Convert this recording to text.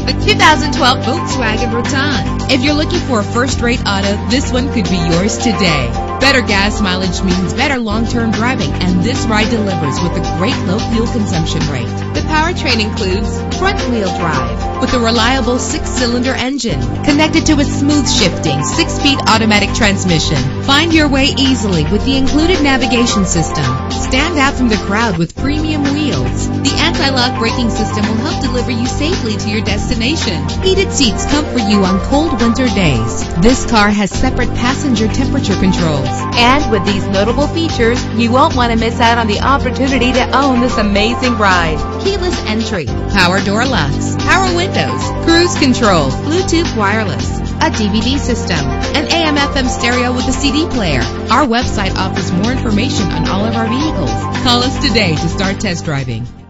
the 2012 Volkswagen Rotan. If you're looking for a first-rate auto, this one could be yours today. Better gas mileage means better long-term driving, and this ride delivers with a great low fuel consumption rate. The powertrain includes front-wheel drive with a reliable 6-cylinder engine connected to a smooth shifting 6-speed automatic transmission. Find your way easily with the included navigation system. Stand out from the crowd with premium wheels. The anti-lock braking system will help deliver you safely to your destination. Heated seats comfort you on cold winter days. This car has separate passenger temperature controls. And with these notable features, you won't want to miss out on the opportunity to own this amazing ride. Keyless entry, power door locks, power windows, cruise control, Bluetooth wireless, a DVD system, an AM/FM stereo with a CD player. Our website offers more information on all of our vehicles. Call us today to start test driving.